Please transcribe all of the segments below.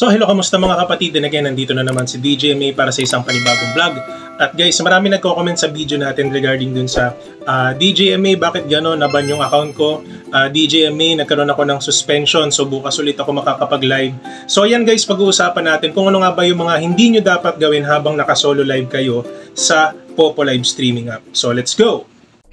So hello, kamusta mga kapatid? And again, nandito na naman si DJ MA para sa isang panibagong vlog. At guys, marami nagko-comment sa video natin regarding dun sa DJ MA, bakit gano'n, naban yung account ko. DJ MA, nagkaroon ako ng suspension, so bukas ulit ako makakapag-live. So ayan guys, pag-uusapan natin kung ano nga ba yung mga hindi nyo dapat gawin habang naka-solo live kayo sa Popo Live Streaming app. So let's go!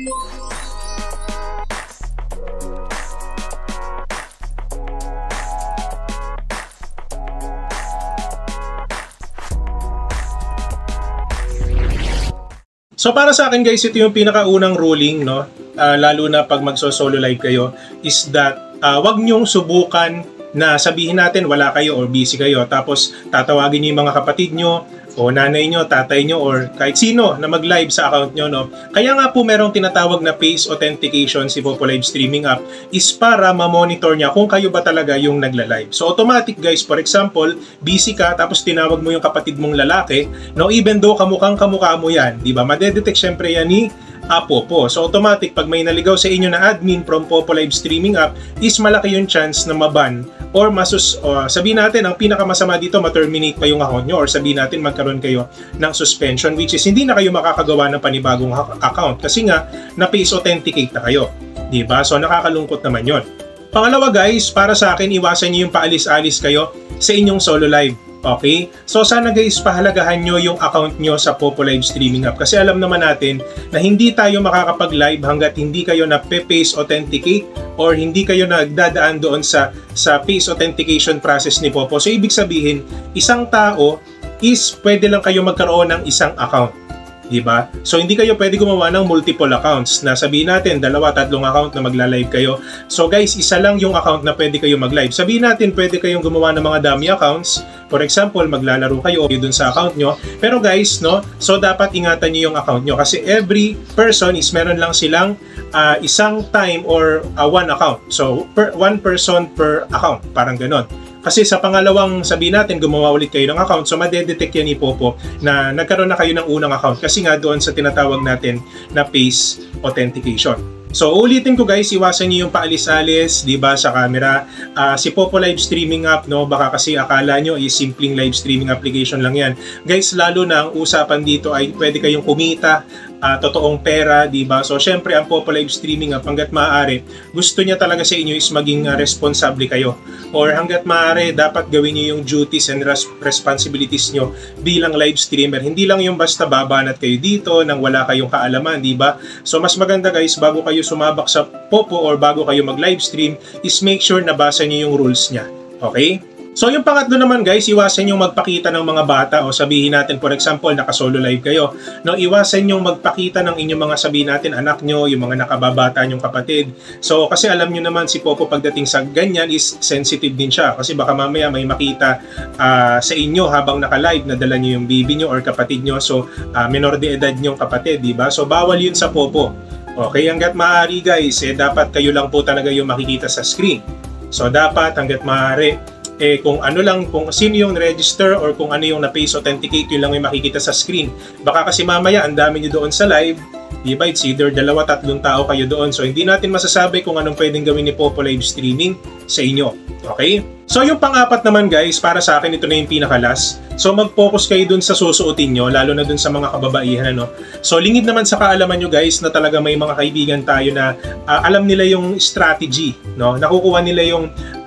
So para sa akin guys, ito yung pinakaunang ruling, no? Lalo na pag magso-solo live kayo, is that wag nyong subukan na sabihin natin wala kayo or busy kayo, tapos tatawagin niyo yung mga kapatid nyo o nanay nyo, tatay nyo, or kahit sino na mag-live sa account nyo, no? Kaya nga po merong tinatawag na face authentication si Popo Live Streaming app is para ma-monitor niya kung kayo ba talaga yung nagla-live. So automatic guys, for example, busy ka tapos tinawag mo yung kapatid mong lalaki, no? Even though kamukha mo yan, di ba? Madedetect syempre yan ni Popo. So automatic, pag may naligaw sa inyo na admin from Popo Live Streaming app, is malaki yung chance na maban or sabihin natin, ang pinakamasama dito, ma-terminate pa yung account nyo, or sabihin natin magkaroon kayo ng suspension, which is hindi na kayo makakagawa ng panibagong account kasi nga na-face authenticate na kayo, diba? So nakakalungkot naman yon. Pangalawa guys, para sa akin, iwasan nyo yung paalis-alis kayo sa inyong solo live. Okay? So sana guys, pahalagahan nyo yung account nyo sa Popo Live Streaming app kasi alam naman natin na hindi tayo makakapag-live hanggat hindi kayo na face authenticate or hindi kayo nagdadaan doon sa face authentication process ni Popo. So ibig sabihin, isang tao is pwede lang kayo magkaroon ng isang account. Diba? So hindi kayo pwede gumawa ng multiple accounts na sabihin natin 2-3 account na magla-live kayo. So guys, isa lang yung account na pwede kayo mag-live. Sabihin natin pwede kayong gumawa ng mga dummy accounts. For example, maglalaro kayo dun sa account nyo. Pero guys, no, so dapat ingatan nyo yung account nyo kasi every person is meron lang silang isang time or one account. So one person per account, parang ganon. Kasi sa pangalawang sabihin natin, gumawa ulit kayo ng account, so madedetect yan ni Popo na nagkaroon na kayo ng unang account kasi nga doon sa tinatawag natin na face authentication. So ulitin ko guys, iwasan niyo yung paalis-alis, di ba, sa camera. Si Popo Live Streaming app, no, baka kasi akala nyo is simpleng live streaming application lang yan. Guys, lalo na ang usapan dito ay pwede kayong kumita, totoong pera, di ba? So syempre ang Popo Live Streaming app, hanggat maaari, gusto niya talaga sa inyo is maging responsable kayo. Or hanggat maaari, dapat gawin niyo yung duties and responsibilities nyo bilang live streamer. Hindi lang yung basta babanat kayo dito nang wala kayong kaalaman, di ba? So mas maganda guys, bago kayo sumabak sa Popo or bago kayo mag-live stream, is make sure na basa niyo yung rules niya. Okay? So yung pangatlo naman guys, iwasan yung magpakita ng mga bata o sabihin natin for example, naka-solo live kayo. No, iwasan yung magpakita ng inyong mga sabihin natin anak nyo, yung mga nakababata nyong kapatid. So kasi alam nyo naman si Popo pagdating sa ganyan is sensitive din siya kasi baka mamaya may makita sa inyo habang naka-live na dala nyo yung baby nyo or kapatid nyo. So menor de edad nyong kapatid, di ba? So bawal yun sa Popo. Okay, hanggat maaari guys, dapat kayo lang po talaga yung makikita sa screen. So dapat hanggat maaari, kung ano lang, kung sino yung register or kung ano yung na-face authenticate, yun lang yung makikita sa screen. Baka kasi mamaya, ang dami nyo doon sa live, diba? It's either 2-3 tao kayo doon. So, hindi natin masasabi kung anong pwedeng gawin ni Popo Live Streaming sa inyo. Okay? So, yung pang-apat naman guys, para sa akin, ito na yung pinaka-last. So, mag-focus kayo dun sa susuotin nyo, lalo na dun sa mga kababaihan, no? So, lingid naman sa kaalaman nyo guys, na talaga may mga kaibigan tayo na alam nila yung strategy, no? Nakukuha nila yung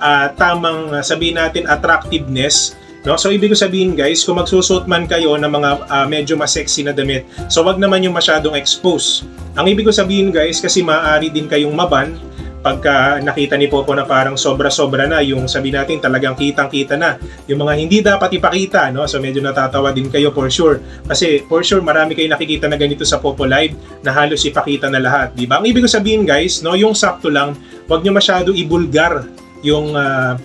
tamang, sabihin natin, attractiveness, no? So, ibig ko sabihin guys, kung magsusuot man kayo ng mga medyo mas sexy na damit, so wag naman yung masyadong expose. Ang ibig ko sabihin guys, kasi maaari din kayong maban pagka nakita ni Popo na parang sobra-sobra na, yung sabi natin talagang kitang-kita na yung mga hindi dapat ipakita, no? So medyo natatawa din kayo for sure. Kasi for sure marami kayong nakikita na ganito sa Popo Live na halos ipakita na lahat, di ba? Ang ibig ko sabihin guys, no, yung sakto lang, wag nyo masyado ibulgar yung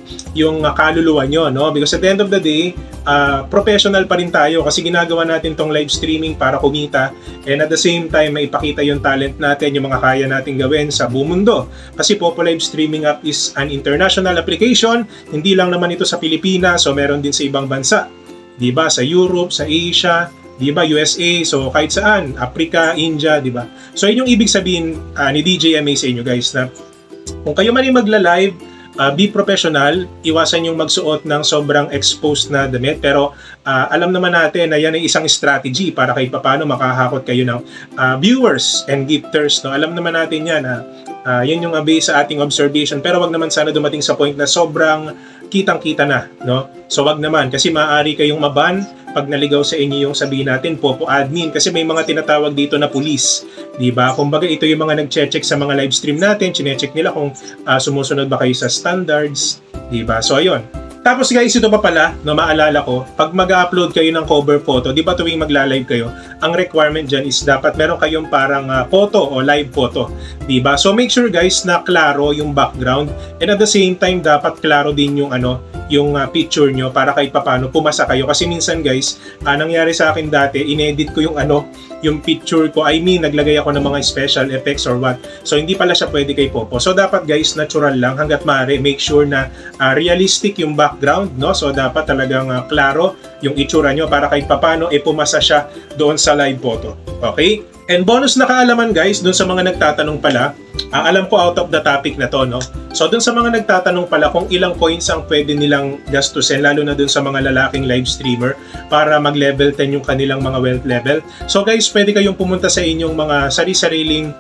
kaluluwa nyo, no? Because at the end of the day, professional pa rin tayo kasi ginagawa natin tong live streaming para kumita and at the same time maipakita yung talent natin, yung mga kaya natin gawin sa buong mundo. Kasi Popo Live Streaming app is an international application, hindi lang naman ito sa Pilipinas, so meron din sa ibang bansa, diba? Sa Europe, sa Asia, diba? USA, so kahit saan, Africa, India, diba? So yun yung ibig sabihin ni DJ MA sa inyo guys, na kung kayo man yung magla-live, be professional, iwasan yung magsuot ng sobrang exposed na damit, pero alam naman natin na yan ay isang strategy para kahit paano makahakot kayo ng viewers and gifters, no? Alam naman natin yan, yun yung base sa ating observation, pero wag naman sana dumating sa point na sobrang kitang-kita na, no? So wag naman, kasi maaari kayong maban pag naligaw sa inyo yung sabihin natin Popo admin, kasi may mga tinatawag dito na police, di ba? Kumbaga ito yung mga nagche-check sa mga live stream natin, chine-check nila kung sumusunod ba kayo sa standards, di ba? So ayun. Tapos guys, ito pa pala, no, maalala ko, pag mag-upload kayo ng cover photo, di ba tuwing magla-live kayo, ang requirement dyan is dapat meron kayong parang photo o live photo, di ba? So make sure guys na klaro yung background, and at the same time dapat klaro din yung yung picture nyo para kahit papano pumasa kayo. Kasi minsan guys, nangyari sa akin dati, inedit ko yung picture ko, I mean, naglagay ako ng mga special effects or what. So hindi pala siya pwede kay Popo. So dapat guys, natural lang hanggat maaari, make sure na realistic yung background, no? So dapat talagang klaro yung itsura nyo para kahit papano pumasa siya doon sa live photo. Okay? And bonus na kaalaman guys, dun sa mga nagtatanong pala, alam ko out of the topic na to, no? So dun sa mga nagtatanong pala kung ilang coins ang pwede nilang gastusin, lalo na dun sa mga lalaking live streamer para mag-level 10 yung kanilang mga wealth level. So guys, pwede kayong pumunta sa inyong mga sari-sariling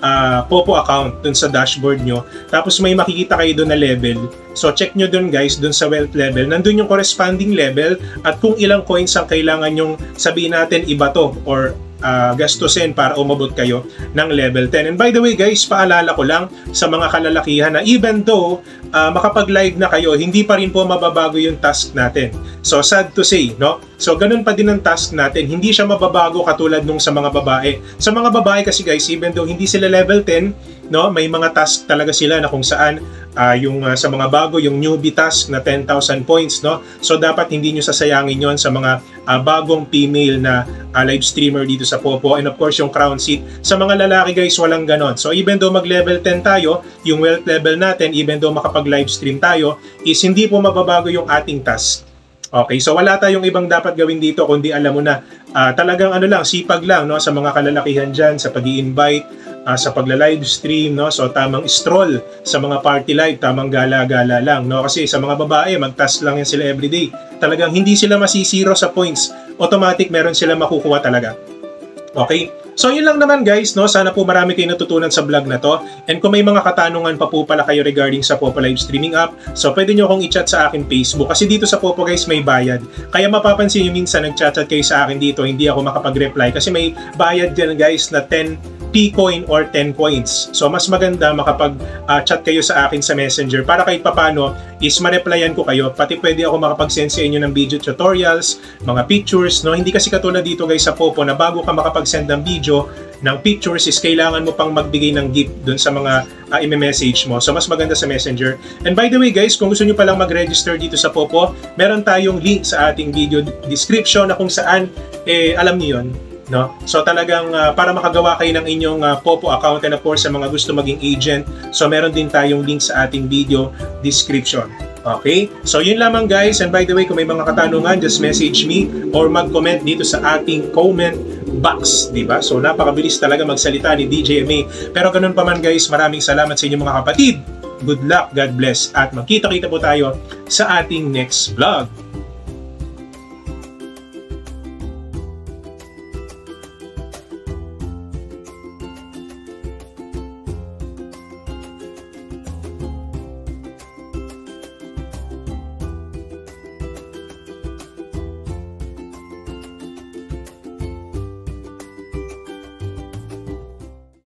Popo account dun sa dashboard nyo. Tapos may makikita kayo dun na level. So check nyo dun guys, dun sa wealth level. Nandun yung corresponding level at kung ilang coins ang kailangan yung sabihin natin ibato or gastusin para umabot kayo ng level 10. And by the way guys, paalala ko lang sa mga kalalakihan na even though makapag-live na kayo, hindi pa rin po mababago yung task natin. So sad to say, no? So ganun pa din ang task natin, hindi siya mababago katulad nung sa mga babae. Sa mga babae kasi guys, even though hindi sila level 10, no, may mga task talaga sila na kung saan yung sa mga bago, yung newbie task na 10,000 points, no? So dapat hindi nyo sasayangin yon sa mga bagong female na live streamer dito sa Popo, and of course yung crown seat. Sa mga lalaki guys, walang ganon. So even though mag level 10 tayo, yung wealth level natin, even though makapag live stream tayo, is hindi po mababago yung ating task. Okay, so wala tayong ibang dapat gawin dito kundi alam mo na talagang lang, sipag lang, no, sa mga kalalakihan dyan, sa pag-i-invite, sa pagla-live stream, no? So tamang stroll sa mga party live, tamang gala-gala lang, no? Kasi sa mga babae, mag-task lang yan sila everyday. Talagang hindi sila masisiro sa points. Automatic meron sila makukuha talaga. Okay? So yun lang naman guys, no? Sana po marami kayong natutunan sa vlog na to. And kung may mga katanungan pa po pala kayo regarding sa Popo live streaming app, so pwede nyo akong i-chat sa akin Facebook. Kasi dito sa Popo guys may bayad. Kaya mapapansin nyo minsan nag-chat kayo sa akin dito, hindi ako makapag-reply kasi may bayad dyan guys na 10 P-coin or 10 coins. So mas maganda makapag-chat kayo sa akin sa Messenger para kahit papano is ma-replyan ko kayo. Pati pwede ako makapag-send sa inyo ng video tutorials, mga pictures, no? Hindi kasi katulad dito guys sa Popo na bago ka makapag-send ng video, ng pictures is kailangan mo pang magbigay ng gift dun sa mga i-message mo. So mas maganda sa Messenger. And by the way guys, kung gusto nyo palang mag-register dito sa Popo, meron tayong link sa ating video description na kung saan, alam niyo yun, no? So talagang para makagawa kayo ng inyong Popo account, and of course sa mga gusto maging agent, so meron din tayong link sa ating video description. Okay? So yun lamang guys, and by the way kung may mga katanungan, just message me or mag-comment dito sa ating comment box, di ba? So napakabilis talaga magsalita ni DJ MA. Pero ganun pa man guys, maraming salamat sa inyong mga kapatid. Good luck, God bless, at magkita-kita po tayo sa ating next vlog.